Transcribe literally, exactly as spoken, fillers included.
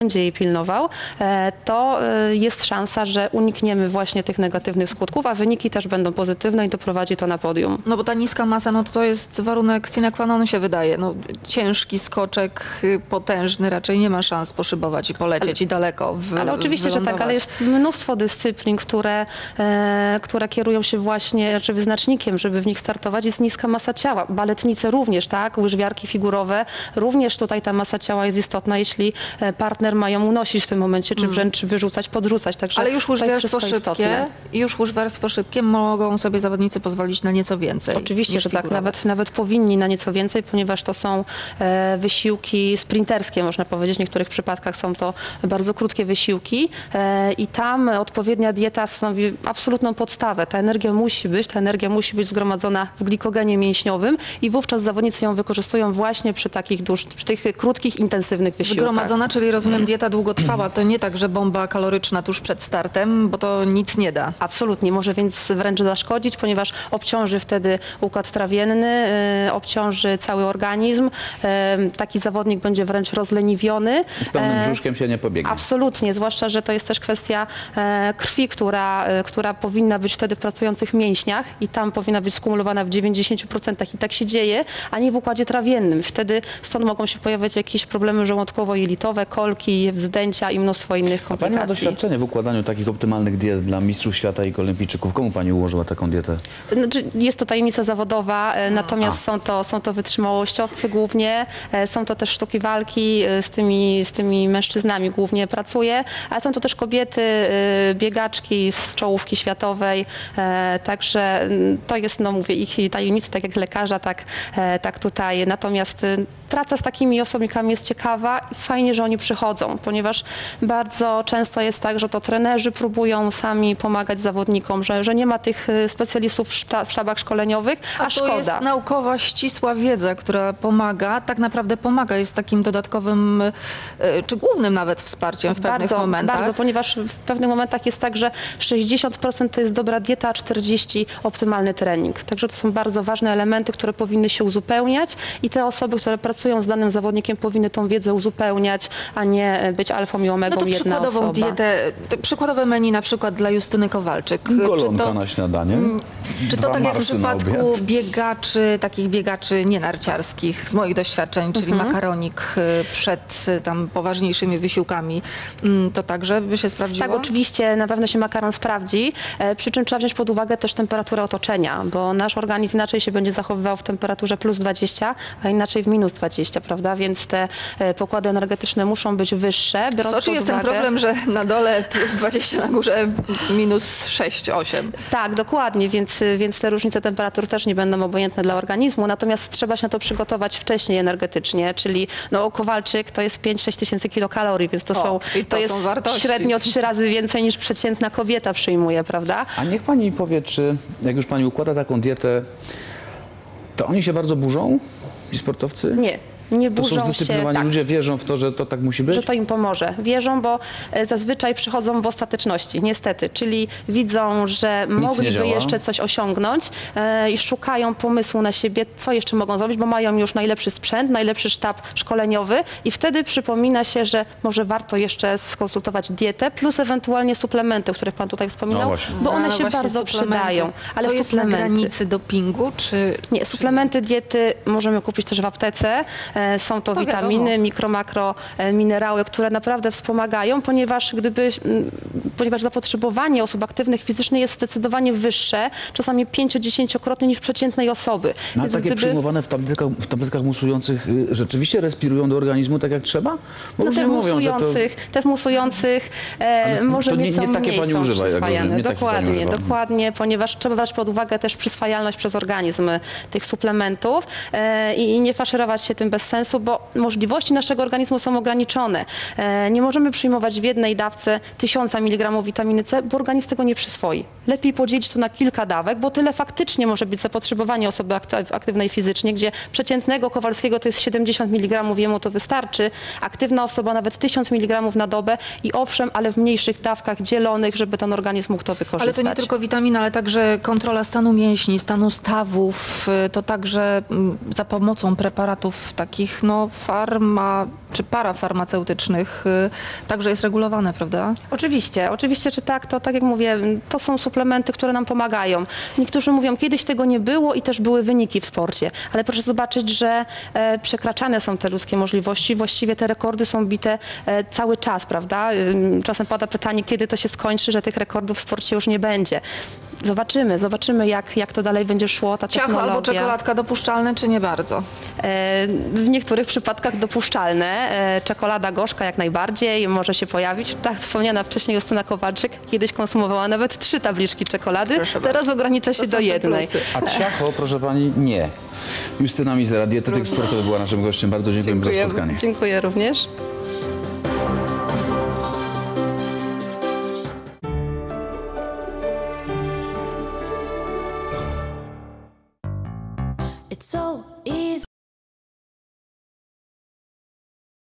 będzie jej pilnował, to jest szansa, że unikniemy właśnie tych negatywnych skutków, a wyniki też będą pozytywne i doprowadzi to na podium. No bo ta niska masa, no to jest warunek sine qua non, się wydaje. No, ciężki skoczek, potężny, raczej nie ma szans poszybować i polecieć ale, i daleko wy, Ale oczywiście, wylądować. że tak, ale jest mnóstwo dyscyplin, które, e, które kierują się właśnie, czy wyznacznikiem, żeby w nich startować, jest niska masa ciała. Baletnice również, tak, łyżwiarki figurowe, również tutaj ta masa ciała jest istotna, jeśli partner ma ją unosić w tym momencie, czy wręcz wyrzucać, podrzucać. Także ale już łyżwiarstwo szybkie, już łyżwiarstwo szybkie mogą sobie zawodnicy pozwolić na nieco więcej. Oczywiście, że tak, nawet, nawet powinni na nieco więcej, ponieważ to są e, wysiłki sprinterskie, można powiedzieć. W niektórych przypadkach są to bardzo krótkie wysiłki e, i tam odpowiednia dieta stanowi absolutną podstawę. Ta energia musi być, ta energia musi być zgromadzona w glikogenie mięśniowym i wówczas zawodnicy ją wykorzystują właśnie przy takich dłuż, przy tych krótkich, intensywnych wysiłkach. Zgromadzona, czyli rozumiem, dieta długotrwała. To nie tak, że bomba kaloryczna tuż przed startem, bo to nic nie da. Absolutnie, może więc wręcz zaszkodzić, ponieważ obciąży wtedy układ trawienny, yy, obciąży cały organizm. Yy, taki zawodnik będzie wręcz rozleniwiony. Z pełnym brzuszkiem się nie pobiegnie. Absolutnie, zwłaszcza, że to jest też kwestia e, krwi, która, e, która powinna być wtedy w pracujących mięśniach i tam powinna być skumulowana w dziewięćdziesięciu procentach i tak się dzieje, a nie w układzie trawiennym. Wtedy stąd mogą się pojawiać jakieś problemy żołądkowo-jelitowe, kolki, wzdęcia i mnóstwo innych komplikacji. A pani ma doświadczenie w układaniu takich optymalnych diet dla mistrzów świata i olimpijczyków. Komu pani ułożyła taką dietę? Znaczy, jest to tajemnica zawodowa, e, natomiast są to, są to wytrzymałościowcy głównie, e, są to też sztuki walki, e, z tymi, z tymi mężczyznami głównie pracuję, ale są to też kobiety, e, biegaczki z czołówki światowej, e, także m, to jest, no mówię, ich tajemnica, tak jak lekarza, tak, e, tak tutaj. Natomiast e, praca z takimi osobnikami jest ciekawa i fajnie, że oni przychodzą, ponieważ bardzo często jest tak, że to trenerzy próbują sami pomagać zawodnikom, że, że nie ma tych specjalistów w, szta, w sztabach szkoleniowych, a, a szkoda. To jest naukowa, ścisła wiedza, która pomaga, tak naprawdę pomaga, jest takim dodatkowym, czy głównym nawet wsparciem w pewnych bardzo, momentach. Bardzo, ponieważ w pewnych momentach jest tak, że sześćdziesiąt procent to jest dobra dieta, a czterdzieści procent optymalny trening. Także to są bardzo ważne elementy, które powinny się uzupełniać i te osoby, które pracują z danym zawodnikiem, powinny tą wiedzę uzupełniać, a nie być alfą i omegą no to jedna przykładową osoba. dietę, przykładowe menu na przykład dla Justyny Kowalczyk. Golonka czy to, na śniadanie. Czy to tak jak w przypadku biegaczy, takich biegaczy nienarciarskich, z moich doświadczeń, czyli mhm. makaronik przed tam poważniejszymi wysiłkami, to także by się sprawdziło? Tak, oczywiście na pewno się makaron sprawdzi, przy czym trzeba wziąć pod uwagę też temperaturę otoczenia, bo nasz organizm inaczej się będzie zachowywał w temperaturze plus dwadzieścia, a inaczej w minus dwadzieścia, prawda? Więc te pokłady energetyczne muszą być wyższe. W Soczi jest ten problem, że na dole plus dwadzieścia, na górze minus sześć, osiem. Tak, dokładnie, więc, więc te różnice temperatur też nie będą obojętne dla organizmu, natomiast trzeba się na to przygotować wcześniej energetycznie, czyli no, Kowalczyk to jest pięć sześć tysięcy kilokalorii, więc to, o, są, to, to jest są średnio trzy razy więcej niż przeciętna kobieta przyjmuje, prawda? A niech pani powie, czy jak już pani układa taką dietę, to oni się bardzo burzą, ci sportowcy? Nie. Nie to burzą są zdyscyplinowani się, tak, ludzie, wierzą w to, że to tak musi być? Że to im pomoże. Wierzą, bo zazwyczaj przychodzą w ostateczności, niestety. Czyli widzą, że Nic mogliby jeszcze coś osiągnąć e, i szukają pomysłu na siebie, co jeszcze mogą zrobić, bo mają już najlepszy sprzęt, najlepszy sztab szkoleniowy i wtedy przypomina się, że może warto jeszcze skonsultować dietę, plus ewentualnie suplementy, o których pan tutaj wspominał, no bo one no, się bardzo przydają. Ale to jest na granicy dopingu, czy... Nie, suplementy diety możemy kupić też w aptece. Są to, to witaminy, wiadomo. mikro, makro, minerały, które naprawdę wspomagają, ponieważ gdyby, ponieważ zapotrzebowanie osób aktywnych fizycznie jest zdecydowanie wyższe, czasami pięcio-dziesięciokrotnie niż przeciętnej osoby. No, Więc takie gdyby... przyjmowane w tabletkach, w tabletkach musujących rzeczywiście respirują do organizmu tak jak trzeba? Bo no te w musujących, to... te w musujących e, może to nie, nieco nie takie mniej pani są używa, przyswajane. Nie dokładnie, pani dokładnie, ponieważ trzeba brać pod uwagę też przyswajalność przez organizm tych suplementów e, i nie faszerować się tym bez sensu, bo możliwości naszego organizmu są ograniczone. E, nie możemy przyjmować w jednej dawce tysiąca miligramów witaminy C, bo organizm tego nie przyswoi. Lepiej podzielić to na kilka dawek, bo tyle faktycznie może być zapotrzebowanie osoby aktywnej fizycznie, gdzie przeciętnego Kowalskiego to jest siedemdziesiąt miligramów, jemu to wystarczy. Aktywna osoba nawet tysiąc miligramów na dobę i owszem, ale w mniejszych dawkach dzielonych, żeby ten organizm mógł to wykorzystać. Ale to nie tylko witamina, ale także kontrola stanu mięśni, stanu stawów, to także za pomocą preparatów takich takich no, farma czy parafarmaceutycznych y, także jest regulowane, prawda? Oczywiście, oczywiście, czy tak, to tak jak mówię, to są suplementy, które nam pomagają. Niektórzy mówią, kiedyś tego nie było i też były wyniki w sporcie, ale proszę zobaczyć, że e, przekraczane są te ludzkie możliwości, właściwie te rekordy są bite e, cały czas, prawda? Ym, Czasem pada pytanie, kiedy to się skończy, że tych rekordów w sporcie już nie będzie. Zobaczymy, zobaczymy jak, jak to dalej będzie szło, ta Ciacho technologia. albo czekoladka dopuszczalne, czy nie bardzo? E, W niektórych przypadkach dopuszczalne. E, Czekolada gorzka jak najbardziej może się pojawić. Tak, wspomniana wcześniej Justyna Kowalczyk kiedyś konsumowała nawet trzy tabliczki czekolady, Proszę teraz bardzo. ogranicza To się są do te jednej. plusy. A ciacho, proszę pani, nie. Justyna Mizera, dietetyk sportowy, była naszym gościem. Bardzo dziękuję za spotkanie. Dziękuję również.